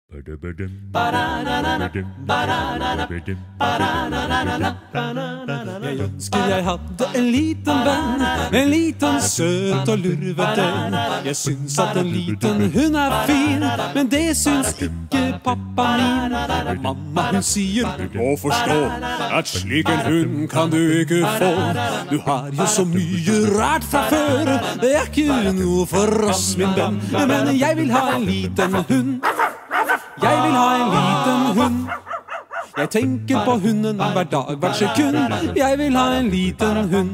Jeg ønsker jeg hadde en liten venn, en liten søt og lurvete. Jeg syns at en liten hund er fin, men det syns ikke pappa min. Mamma hun sier du må forstå at slik en hund kan du ikke få. Du har jo så mye rart fra før, det er ikke noe for oss min venn. Men jeg vil ha en liten hund. Jeg vil ha en liten hund. Jeg tenker på hunden hver dag, hvert sekund. Jeg vil ha en liten hund.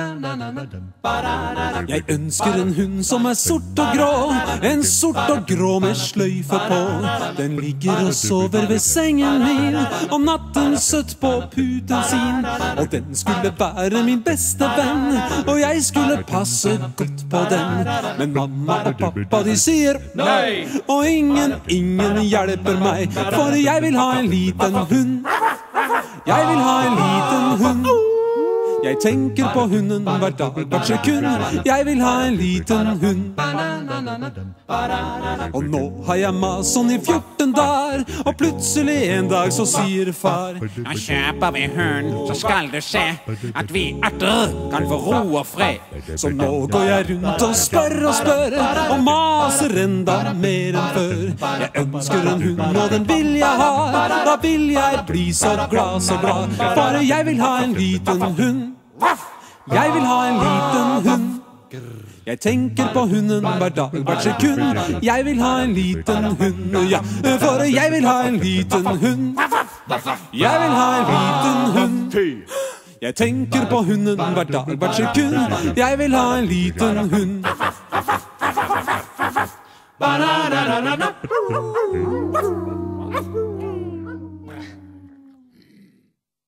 Jeg ønsker en hund som er sort og grå, en sort og grå med sløyfe på. Den ligger og sover ved sengen min, om natten søtt på puten sin. Og den skulle være min beste venn, og jeg skulle passe godt på den. Men mamma og pappa de sier nei, og ingen hjelper meg, for jeg vil ha en liten hund. Jeg vil ha en liten hund. Jeg tenker på hunden hver dag, hvert sekund. Jeg vil ha en liten hund. Og nå har jeg mast sånn i 14 dager, og plutselig en dag så sier far: Nå kjøper vi hund, så skal du se at vi atter kan få ro og fred. Så nå går jeg rundt og spør, og maser enda mer enn før. Jeg ønsker en hund, og den vil jeg ha. Da vil jeg bli så glad, for jeg vil ha en liten hund. Jeg vil ha en liten hund. Jeg tenker på hunden hver dag, hvert sekund. Jeg vil ha en liten hund, ja, for jeg vil ha en liten hund. Jeg vil ha en liten hund. Jeg tenker på hunden hver dag, hvert sekund. Jeg vil ha en liten hund.